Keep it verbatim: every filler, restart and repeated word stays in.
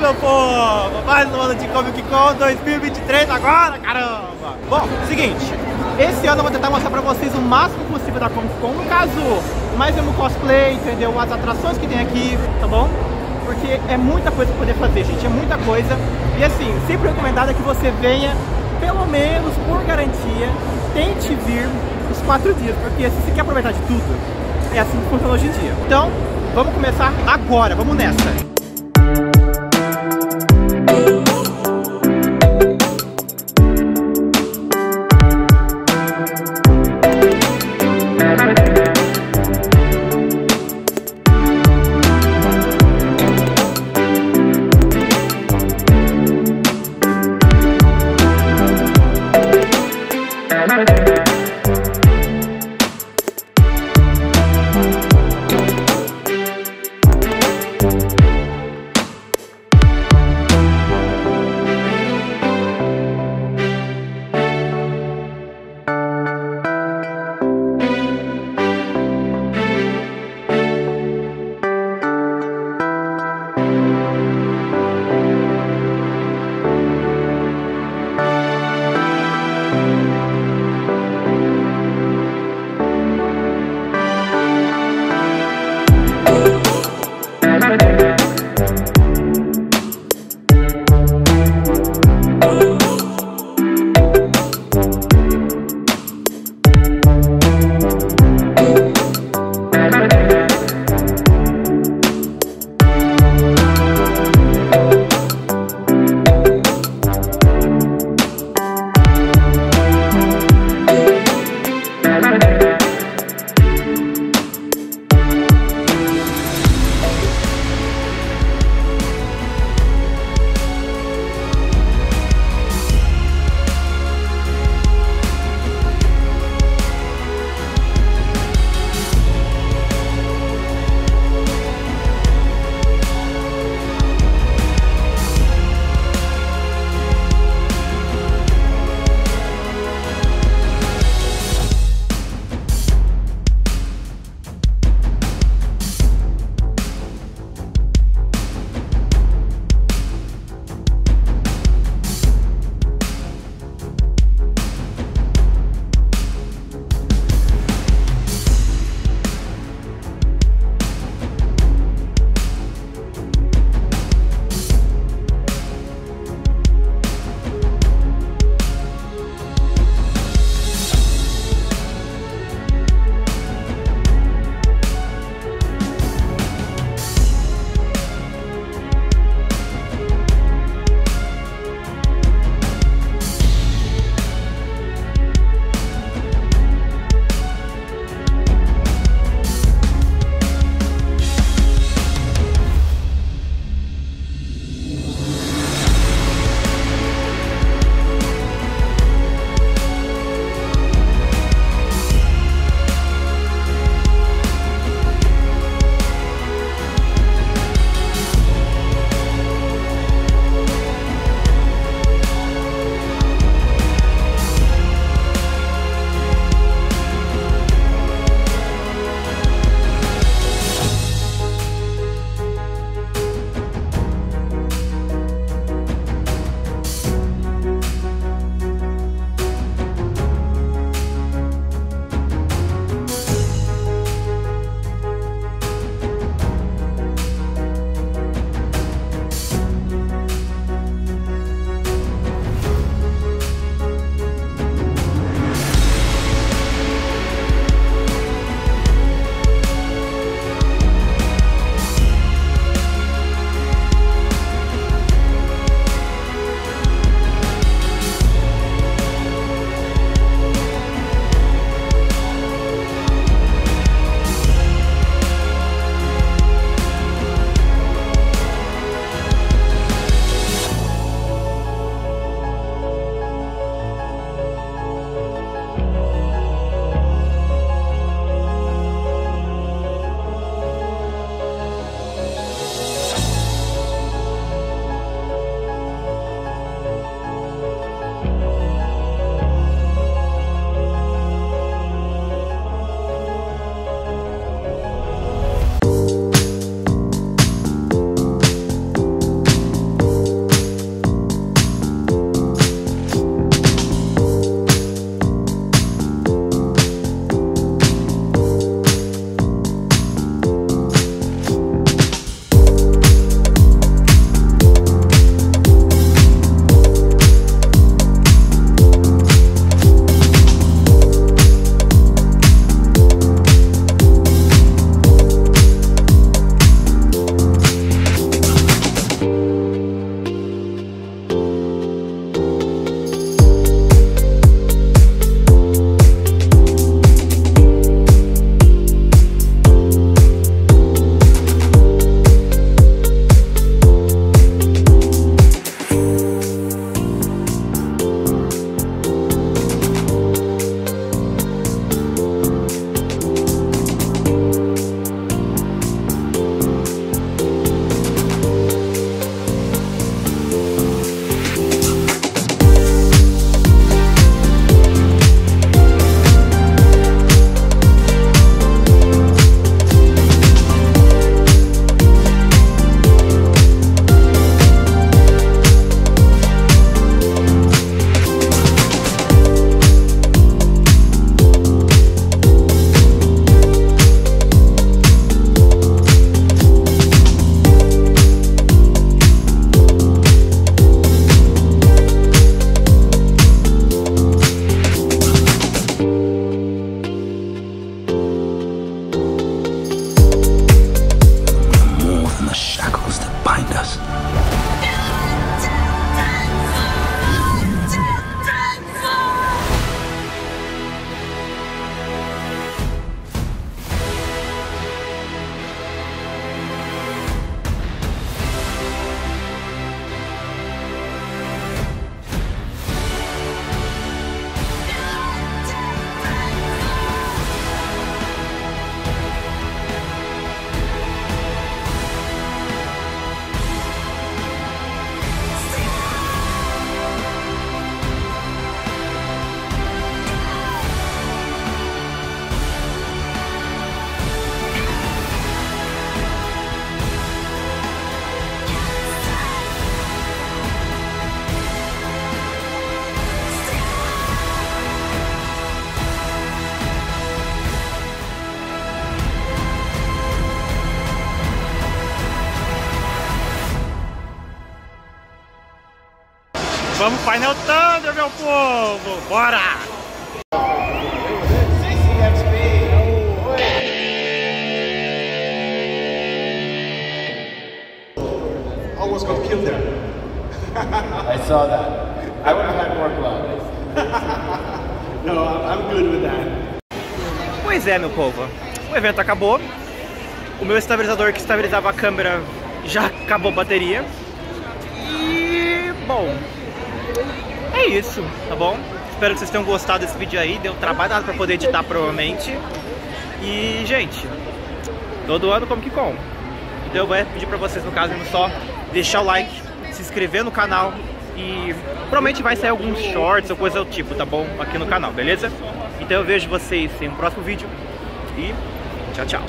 meu povo! Mais um ano de Comic Con dois mil e vinte e três agora, caramba! Bom, seguinte, esse ano eu vou tentar mostrar pra vocês o máximo possível da Comic Con. No caso, mais um cosplay, entendeu? As atrações que tem aqui, tá bom? Porque é muita coisa pra poder fazer, gente, é muita coisa. E assim, sempre recomendado é que você venha, pelo menos por garantia, tente vir os quatro dias, porque se você quer aproveitar de tudo, é assim que funciona hoje em dia. Então, vamos começar agora, vamos nessa! Vamos Final Thunder, meu povo! Bora! Almost got killed there. I saw that. I would have had more blood. No, I'm good with that. Pois é, meu povo. O evento acabou. O meu estabilizador que estabilizava a câmera já acabou a bateria. E... bom... é isso, tá bom? Espero que vocês tenham gostado desse vídeo aí. Deu trabalho pra poder editar, provavelmente. E, gente, todo ano Comic Con. Então eu vou pedir pra vocês, no caso, só deixar o like, se inscrever no canal. E provavelmente vai sair alguns shorts ou coisa do tipo, tá bom? Aqui no canal, beleza? Então eu vejo vocês em um próximo vídeo. E tchau, tchau.